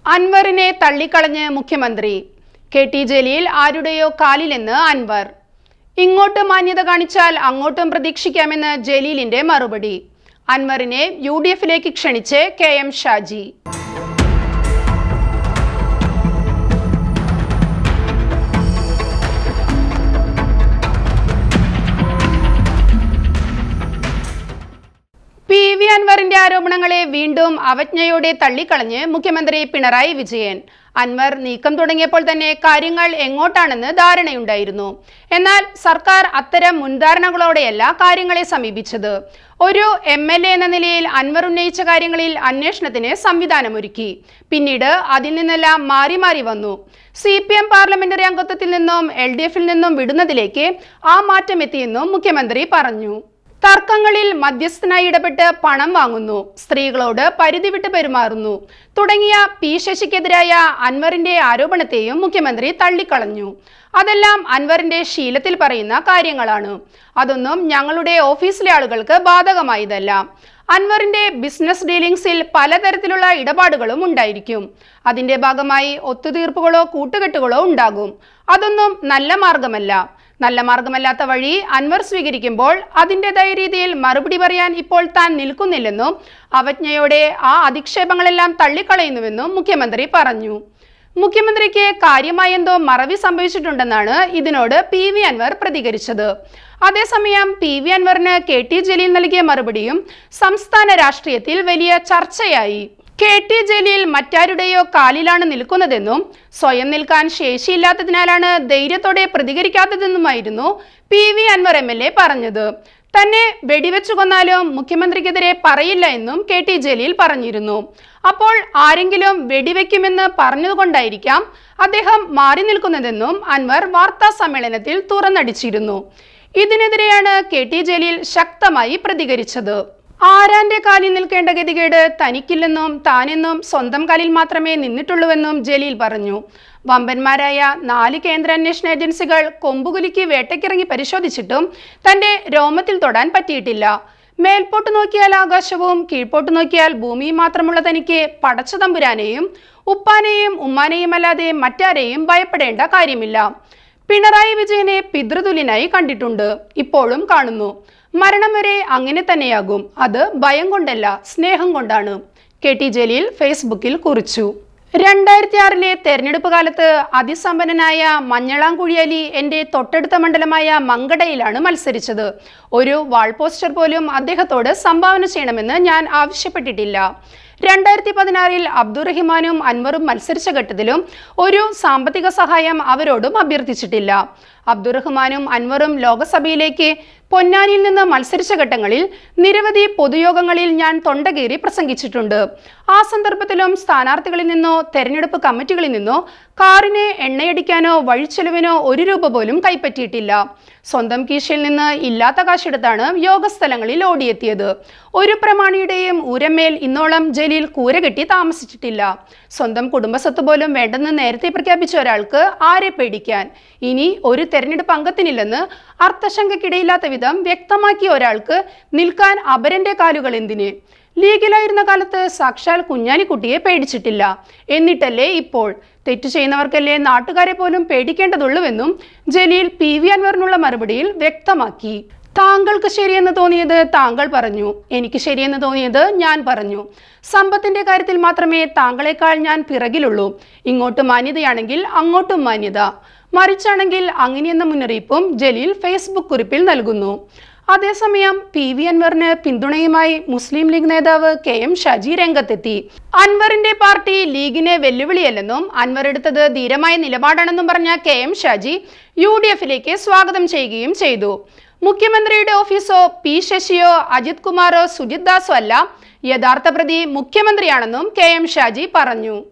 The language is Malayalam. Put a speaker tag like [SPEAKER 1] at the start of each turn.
[SPEAKER 1] അൻവറിനെ തള്ളിക്കളഞ്ഞ് മുഖ്യമന്ത്രി. കെ.ടി. ജലീൽ ആരുടെയോ കാലിലെന്ന് അൻവർ. ഇങ്ങോട്ട് മാന്യത കാണിച്ചാൽ അങ്ങോട്ടും പ്രതീക്ഷിക്കാമെന്ന് ജലീലിന്റെ മറുപടി. അൻവറിനെ UDF-ലേക്ക് ക്ഷണിച്ച് KM ഷാജി. PV അൻവറിന്റെ ആരോപണങ്ങളെ വീണ്ടും അവജ്ഞയോടെ തള്ളിക്കളഞ്ഞ് മുഖ്യമന്ത്രി പിണറായി വിജയൻ. അൻവർ നീക്കം തുടങ്ങിയപ്പോൾ തന്നെ കാര്യങ്ങൾ എങ്ങോട്ടാണെന്ന് ധാരണയുണ്ടായിരുന്നു. എന്നാൽ സർക്കാർ അത്തരം മുൻധാരണകളോടെയല്ല കാര്യങ്ങളെ സമീപിച്ചത്. ഒരു MLA എന്ന നിലയിൽ അൻവർ ഉന്നയിച്ച കാര്യങ്ങളിൽ അന്വേഷണത്തിന് സംവിധാനമൊരുക്കി. പിന്നീട് അതിൽ നിന്നെല്ലാം മാറി മാറി വന്നു. CPM പാർലമെന്ററി അംഗത്വത്തിൽ നിന്നും LDF-ൽ നിന്നും വിടുന്നതിലേക്ക് ആ മാറ്റം എത്തിയെന്നും മുഖ്യമന്ത്രി പറഞ്ഞു. തർക്കങ്ങളിൽ മധ്യസ്ഥനായി ഇടപെട്ട് പണം വാങ്ങുന്നു, സ്ത്രീകളോട് പരിധി വിട്ട് പെരുമാറുന്നു തുടങ്ങിയ P. ശശിക്കെതിരായ അൻവറിന്റെ ആരോപണത്തെയും മുഖ്യമന്ത്രി തള്ളിക്കളഞ്ഞു. അതെല്ലാം അൻവറിന്റെ ശീലത്തിൽ പറയുന്ന കാര്യങ്ങളാണ്. അതൊന്നും ഞങ്ങളുടെ ഓഫീസിലെ ആളുകൾക്ക് ബാധകമായതല്ല. അൻവറിന്റെ ബിസിനസ് ഡീലിംഗ്സിൽ പലതരത്തിലുള്ള ഇടപാടുകളും ഉണ്ടായിരിക്കും. അതിന്റെ ഭാഗമായി ഒത്തുതീർപ്പുകളോ കൂട്ടുകെട്ടുകളോ ഉണ്ടാകും. അതൊന്നും നല്ല മാർഗമല്ല. നല്ല മാർഗമല്ലാത്ത വഴി അൻവർ സ്വീകരിക്കുമ്പോൾ അതിൻ്റെതായ രീതിയിൽ മറുപടി പറയാൻ ഇപ്പോൾ താൻ നിൽക്കുന്നില്ലെന്നും അവജ്ഞയോടെ ആ അധിക്ഷേപങ്ങളെല്ലാം തള്ളിക്കളയുന്നുവെന്നും മുഖ്യമന്ത്രി പറഞ്ഞു. മുഖ്യമന്ത്രിക്ക് കാര്യമായെന്തോ മറവി സംഭവിച്ചിട്ടുണ്ടെന്നാണ് ഇതിനോട് PV അൻവർ പ്രതികരിച്ചത്. അതേസമയം PV അൻവറിന് K.T. ജലീൽ നൽകിയ മറുപടിയും സംസ്ഥാന രാഷ്ട്രീയത്തിൽ വലിയ ചർച്ചയായി. K.T. ജലീൽ മറ്റാരുടെയോ കാലിലാണ് നിൽക്കുന്നതെന്നും സ്വയം നിൽക്കാൻ ശേഷിയില്ലാത്തതിനാലാണ് ധൈര്യത്തോടെ പ്രതികരിക്കാത്തതെന്നുമായിരുന്നു PV അൻവർ MLA പറഞ്ഞത്. തന്നെ വെടിവെച്ചു കൊന്നാലും മുഖ്യമന്ത്രിക്കെതിരെ പറയില്ല എന്നും K.T. ജലീൽ പറഞ്ഞിരുന്നു. അപ്പോൾ ആരെങ്കിലും വെടിവെക്കുമെന്ന് പറഞ്ഞതുകൊണ്ടായിരിക്കാം അദ്ദേഹം മാറി നിൽക്കുന്നതെന്നും അൻവർ വാർത്താ സമ്മേളനത്തിൽ തുറന്നടിച്ചിരുന്നു. ഇതിനെതിരെയാണ് K.T. ജലീൽ ശക്തമായി പ്രതികരിച്ചത്. ആരാന്റെ കാലിൽ നിൽക്കേണ്ട ഗതികേട് തനിക്കില്ലെന്നും താനെന്നും സ്വന്തം കാലിൽ മാത്രമേ നിന്നിട്ടുള്ളൂവെന്നും ജലീൽ പറഞ്ഞു. വമ്പന്മാരായ 4 കേന്ദ്ര അന്വേഷണ ഏജൻസികൾ കൊമ്പുകുലുക്കി വേട്ടയ്ക്കിറങ്ങി പരിശോധിച്ചിട്ടും തന്റെ രോമത്തിൽ തൊടാൻ പറ്റിയിട്ടില്ല. മേൽപോട്ട് നോക്കിയാൽ ആകാശവും കീഴ്പോട്ട് നോക്കിയാൽ ഭൂമിയും മാത്രമുള്ള തനിക്ക് പടച്ച തമ്പുരാനെയും ഉപ്പാനെയും ഉമ്മാനെയും അല്ലാതെ മറ്റാരെയും ഭയപ്പെടേണ്ട കാര്യമില്ല. പിണറായി വിജയനെ പിതൃതുല്യനായി കണ്ടിട്ടുണ്ട്, ഇപ്പോഴും കാണുന്നു. മരണം വരെ അങ്ങനെ തന്നെയാകും. അത് ഭയം കൊണ്ടല്ല, സ്നേഹം കൊണ്ടാണ്. K.T. ജലീൽ ഫേസ്ബുക്കിൽ കുറിച്ചു. 2006 തെരഞ്ഞെടുപ്പ് കാലത്ത് അതിസമ്പന്നനായ മഞ്ഞളാംകുഴി അലി എന്റെ തൊട്ടടുത്ത മണ്ഡലമായ മങ്കടയിലാണ് മത്സരിച്ചത്. ഒരു വാൾ പോസ്റ്റർ പോലും അദ്ദേഹത്തോട് സംഭാവന ചെയ്യണമെന്ന് ഞാൻ ആവശ്യപ്പെട്ടിട്ടില്ല. 2016 അബ്ദുറഹിമാനും അൻവറും മത്സരിച്ച ഘട്ടത്തിലും ഒരു സാമ്പത്തിക സഹായം അവരോടും അഭ്യർത്ഥിച്ചിട്ടില്ല. അബ്ദുറഹിമാനും അൻവറും ലോക്സഭയിലേക്ക് പൊന്നാനിയിൽ നിന്ന് മത്സരിച്ച ഘട്ടങ്ങളിൽ നിരവധി പൊതുയോഗങ്ങളിൽ ഞാൻ തൊണ്ടകീറി പ്രസംഗിച്ചിട്ടുണ്ട്. ആ സന്ദർഭത്തിലും സ്ഥാനാർത്ഥികളിൽ നിന്നോ തെരഞ്ഞെടുപ്പ് കമ്മിറ്റികളിൽ നിന്നോ കാറിന് എണ്ണയടിക്കാനോ വഴിച്ചെലവിനോ 1 രൂപ പോലും കൈപ്പറ്റിയിട്ടില്ല. സ്വന്തം കീശയിൽ നിന്ന് ഇല്ലാത്ത കാശെടുത്താണ് യോഗസ്ഥലങ്ങളിൽ ഓടിയെത്തിയത്. ഒരു പ്രമാണിയുടെയും ഊരമേൽ ഇന്നോളം ജലീൽ കൂര കെട്ടി താമസിച്ചിട്ടില്ല. സ്വന്തം കുടുംബസ്വത്ത് പോലും വേണ്ടെന്ന് നേരത്തെ പ്രഖ്യാപിച്ച ഒരാൾക്ക് ആരെ പേടിക്കാൻ? ഇനി ഒരു തെരഞ്ഞെടുപ്പ് അംഗത്തിനില്ലെന്ന് അർത്ഥശങ്കയ്ക്കിടയില്ലാത്ത വിധം വ്യക്തമാക്കിയ ഒരാൾക്ക് നിൽക്കാൻ അപരന്റെ കാലുകൾ എന്തിന്? ലീഗിലായിരുന്ന കാലത്ത് സാക്ഷാൽ കുഞ്ഞാലിക്കുട്ടിയെ പേടിച്ചിട്ടില്ല. എന്നിട്ടല്ലേ ഇപ്പോൾ? തെറ്റു ചെയ്യുന്നവർക്കല്ലേ നാട്ടുകാരെ പോലും പേടിക്കേണ്ടതുള്ളൂവെന്നും ജലീൽ PV അൻവറിനുള്ള മറുപടിയിൽ വ്യക്തമാക്കി. താങ്കൾക്ക് ശരിയെന്ന് തോന്നിയത് താങ്കൾ പറഞ്ഞു, എനിക്ക് ശരിയെന്ന് തോന്നിയത് ഞാൻ പറഞ്ഞു. സമ്പത്തിന്റെ കാര്യത്തിൽ മാത്രമേ താങ്കളെക്കാൾ ഞാൻ പിറകിലുള്ളൂ. ഇങ്ങോട്ട് മാന്യതയാണെങ്കിൽ അങ്ങോട്ടും മാന്യത, മറിച്ചാണെങ്കിൽ അങ്ങനെയെന്ന മുന്നറിയിപ്പും ജലീൽ ഫേസ്ബുക്ക് കുറിപ്പിൽ നൽകുന്നു. അതേസമയം PV അൻവറിന് പിന്തുണയുമായി മുസ്ലിം ലീഗ് നേതാവ് KM ഷാജി രംഗത്തെത്തി. അൻവറിന്റെ പാർട്ടി ലീഗിനെ വെല്ലുവിളിയല്ലെന്നും അൻവർ എടുത്തത് ധീരമായ നിലപാടാണെന്നും പറഞ്ഞ KM ഷാജി UDF-ലേക്ക് സ്വാഗതം ചെയ്യുകയും ചെയ്തു. മുഖ്യമന്ത്രിയുടെ ഓഫീസോ P. ശശിയോ അജിത് കുമാറോ സുജിത് ദാസോ അല്ല, യഥാർത്ഥ പ്രതി മുഖ്യമന്ത്രിയാണെന്നും KM ഷാജി പറഞ്ഞു.